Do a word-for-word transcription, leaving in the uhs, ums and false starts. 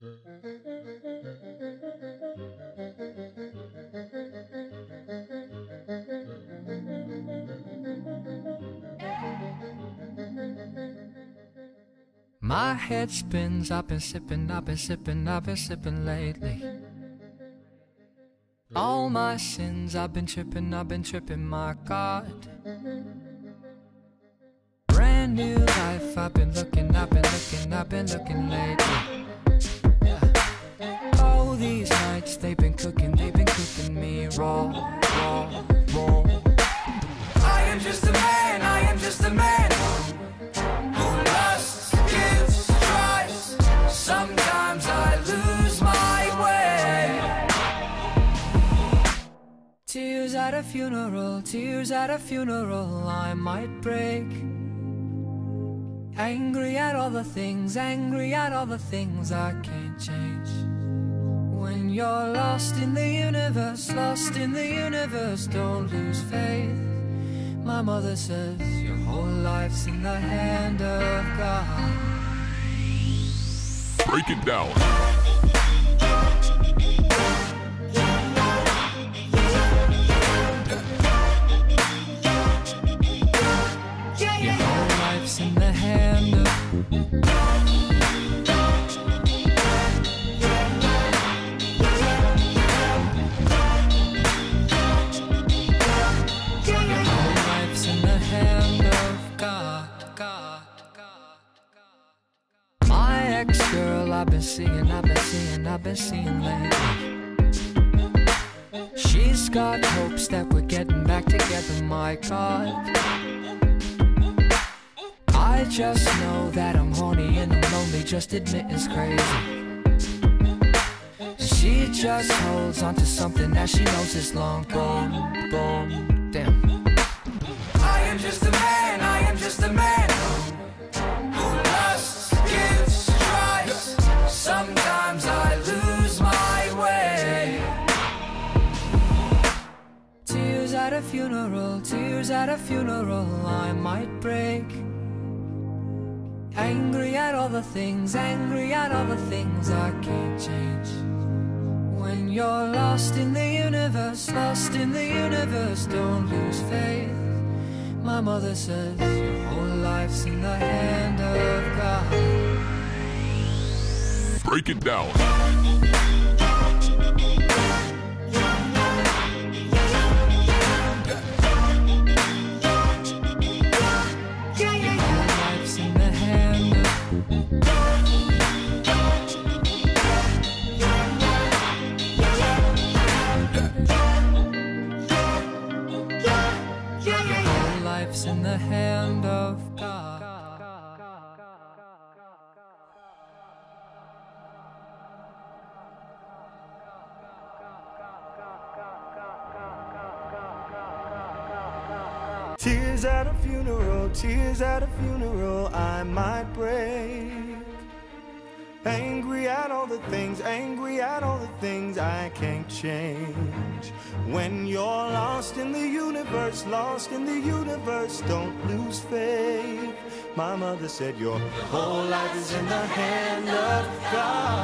My head spins, I've been sipping, I've been sipping, I've been sipping lately. All my sins, I've been tripping, I've been tripping, my God. Brand new life, I've been looking, I've been looking, I've been looking lately. Oh, these nights, they've been cooking, they've been cooking me raw, raw, raw. I am just a man, I am just a man who lusts, gives, tries. Sometimes I lose my way. Tears at a funeral, tears at a funeral, I might break. Angry at all the things, angry at all the things I can't change. When you're lost in the universe, lost in the universe, don't lose faith. My mother says your whole life's in the hand of God. Break it down. Your whole life's in the hand of girl I've been seeing, I've been seeing, I've been seeing lately. She's got hopes that we're getting back together, my God. I just know that I'm horny and I'm lonely, just admit it's crazy. She just holds on to something that she knows is long gone, gone, damn. I am just a man, I am just a man who lusts, gives, tries. Sometimes I lose my way. Tears at a funeral, tears at a funeral, I might break. Angry at all the things, angry at all the things I can't change. When you're lost in the universe, lost in the universe, don't lose faith. My mother says your whole life's in the hand of God. Break it down. In the hand of God. Tears at a funeral, tears at a funeral, I might break. Angry at all the things, angry at all the things I can't change. When you're lost in the universe, lost in the universe, don't lose faith. My mother said your whole life is in the hand of God.